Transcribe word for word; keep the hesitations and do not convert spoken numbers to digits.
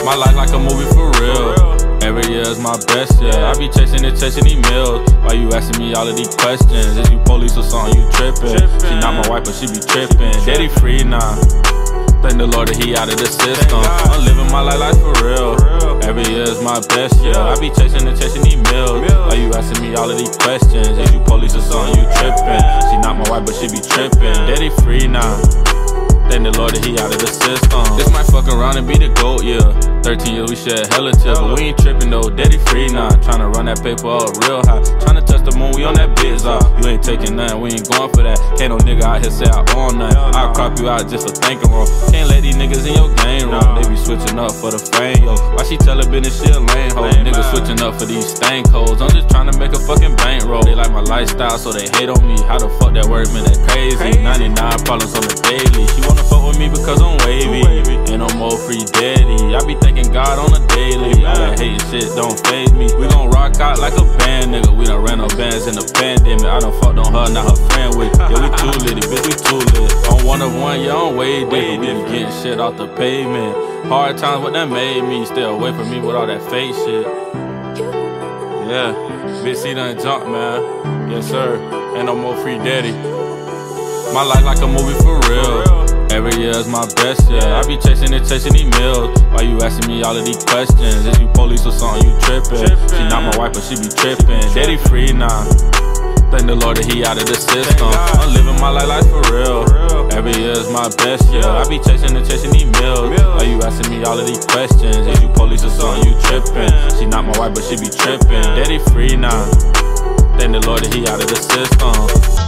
My life like a movie for real. Every year is my best year. I be chasing and chasing these meals. Why you asking me all of these questions? Is you police or something, you tripping? She not my wife, but she be tripping. Deddy free now. Thank the Lord that he out of the system. I'm living my life, life for real. Every year is my best year. I be chasing and chasing these meals. Why you asking me all of these questions? Is you police or something, you tripping? She not my wife, but she be tripping. Deddy free now. Thank the Lord that he out of the system. This might fuck around and be the GOAT, yeah. thirteen years we shed hella tears, but we ain't tripping though. Deddy free now. Tryna run that paper up real high. Tryna touch the moon, we on that biz off. You ain't taking nothing, we ain't going for that. Can't no nigga out here say I own nothing. I'll crop you out just for thinking wrong. Can't let these niggas in your game wrong. They be switching up for the fame, yo. Why she tell her business she a lame hoe? Niggas switching up for these stank hoes. I'm just tryna make a fucking bankroll. They like my lifestyle, so they hate on me. How the fuck that word, man, that crazy. ninety-nine problems on the daily. She wanna fuck with me because I'm wavy. Ain't no more free Deddy. I be thanking God on a daily. All that hate shit don't faze me. We gon' rock out like a band, nigga. We done ran no bands in the pandemic. I done fucked on her, not her friend with. Yeah, we too litty, bitch, we too lit. On one of one, yeah, I'm way different. We be getting shit off the pavement. Hard times, what that made me. Stay away from me with all that fake shit. Yeah, bitch, C done jump, man. Yes, sir. Ain't no more free Deddy. My life like a movie for real. Every year is my best year. I be chasing and chasing these meals. Why you asking me all of these questions? Is you police or something, you tripping? She not my wife, but she be tripping. Deddy free now. Thank the Lord that he out of the system. I'm living my life, life for real. Every year is my best year. I be chasing and chasing these meals. Why you asking me all of these questions? Is you police or something, you tripping? She not my wife, but she be tripping. Deddy free now. Thank the Lord that he out of the system.